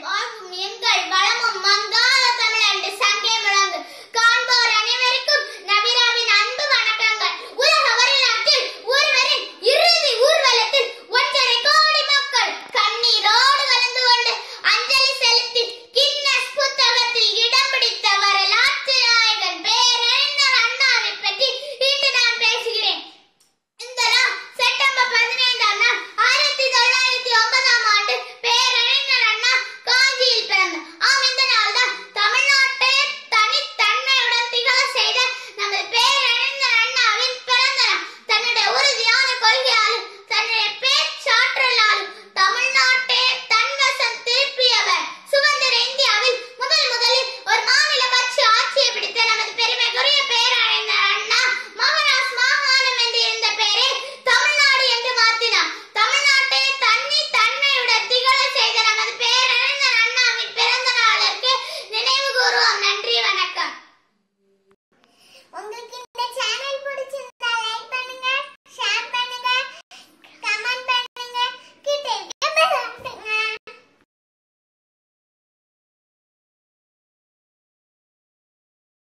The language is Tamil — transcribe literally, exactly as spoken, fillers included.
வாழ்வும் எங்கள் வளமும் மங்காத தமிழ் என்று சங்கே முழங்கு. காண்போர் அனைவருக்கும் நபிராவின் அன்பு வணக்கங்கள். உலக வரலாற்றில் ஒருவரின் இறுதி ஊர்வலத்தில் ஒன்றரை கோடி மக்கள் கண்ணீரோடு கலந்து கொண்டு அஞ்சலி செலுத்தி கின்னஸ் புத்தகத்தில் இடம் பிடித்த வரலாற்று நாயகன் பேரறிஞர் அண்ணாவை பற்றி இன்று நான் பேசுகிறேன். இந்த நாள் செப்டம்பர் பதினைந்தாம் நாள் ஆயிரத்தி தொள்ளாயிரத்தி ஒன்பதாம் ஆண்டு பேரறிஞர் அண்ணா காஞ்சியில் பிறந்தார். ஆம், இந்த நாள் தான் தமிழ்நாட்டை தனித்தன்மையுடன் திகழ செய்த நமது பேரறிஞர் அண்ணாவின் பிறந்த நாள். தன்னுடைய உறுதியான கொள்கையாலும் தன்னுடைய பேச்சாற்றலாலும் தமிழ்நாட்டை தன்வசம் திருப்பியவர். சுதந்திர இந்தியாவில் முதல் முதலில் ஒரு மாநில கட்சி ஆட்சியை பிடித்த நமது பெருமைக்குரிய பேரறிஞர் அண்ணா மகாராஷ்டிர மாகாணம் என்று இருந்த பெயரை தமிழ்நாடு என்று மாற்றினார். தமிழ்நாட்டை தண்ணி தன்மையுடன் திகழ செய்த நமது பேரறிஞர் அண்ணாவின் பிறந்த நாளுக்கு நினைவு கூறுவோம். நன்றி, வணக்கம். உங்களுக்கு